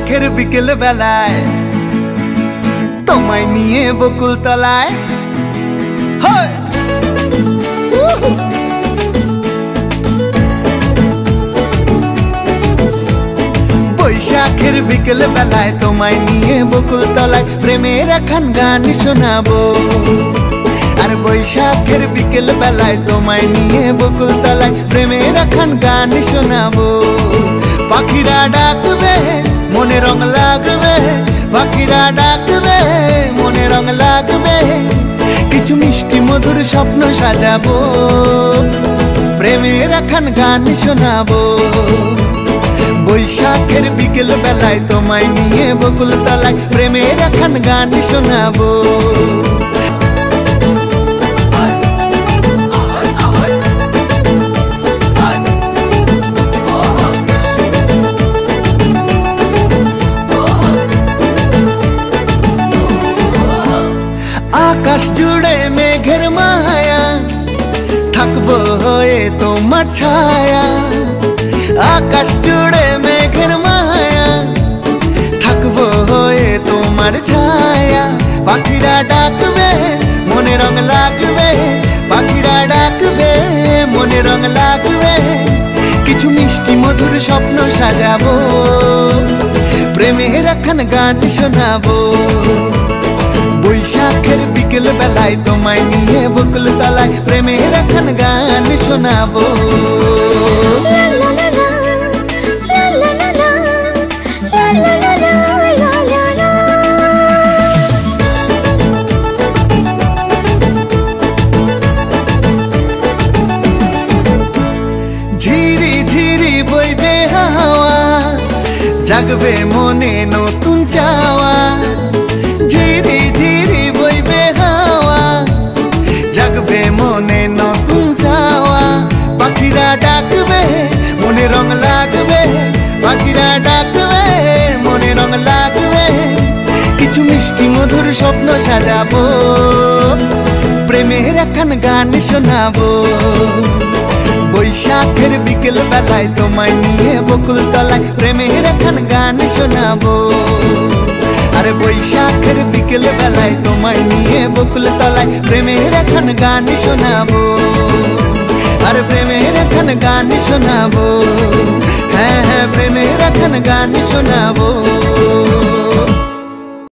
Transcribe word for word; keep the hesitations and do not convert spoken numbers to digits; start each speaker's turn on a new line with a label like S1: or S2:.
S1: বৈশাখের বিকেল বেলায় তোমায় নিয়ে বকুল তলায় বৈশাখের বিকেল বেলায় তোমায় নিয়ে বকুল তলায় প্রেমের এখন গান শোনাবো। আর বৈশাখের বিকেল বেলায় তোমায় নিয়ে বকুল তলায় প্রেমের এখন গান শোনাবো। পাখিরা ডাকবে মনে রং লাগবে, পাখিরা ডাকবে মনে রং লাগবে, কিছু মিষ্টি মধুর স্বপ্ন সাজাবো, প্রেমের এখন গান শোনাবো। বৈশাখের বিকেল বেলায় তোমায় নিয়ে বকুল তলায় প্রেমের এখন গান শোনাবো। আকাশ জুড়ে মেঘের মায়া, থাকবো হয়ে তোমার ছায়া। আকাশ জুড়ে মেঘের মায়া, থাকবো হয়ে তোমার ছায়া। পাখিরা ডাকবে মনে রং লাগবে, পাখিরা ডাকবে মনে রং লাগবে, কিছু মিষ্টি মধুর স্বপ্ন সাজাবো, প্রেমের এখন গান শোনাবো। বৈশাখের বিকেল বেলায় তোমায় নিয়ে বকুল তলায় প্রেমের এখন গান শোনাবো। ঝিরি ঝিরি বইবে হাওয়া, জাগবে মনে নতুন চাওয়া। ঝিরি ঝিরি বইবে হাওয়া, জাগবে মনে নতুন চাওয়া। পাখিরা ডাকবে মনে রং লাগবে, পাখিরা ডাকবে মনে রং লাগবে, কিছু মিষ্টি মধুর স্বপ্ন সাজাবো, প্রেমের এখন গান শোনাবো। বৈশাখের বিকেল বেলায় তোমায় নিয়ে বকুল তলায় প্রেমের এখন গান শোনাবো। আরে বৈশাখের বিকেল বেলায় তোমায় নিয়ে বকুল তলায় প্রেমের এখন গান শোনাবো। আর প্রেমের এখন গান শোনাবো, হ্যাঁ হ্যাঁ প্রেমের এখন গান শোনাবো।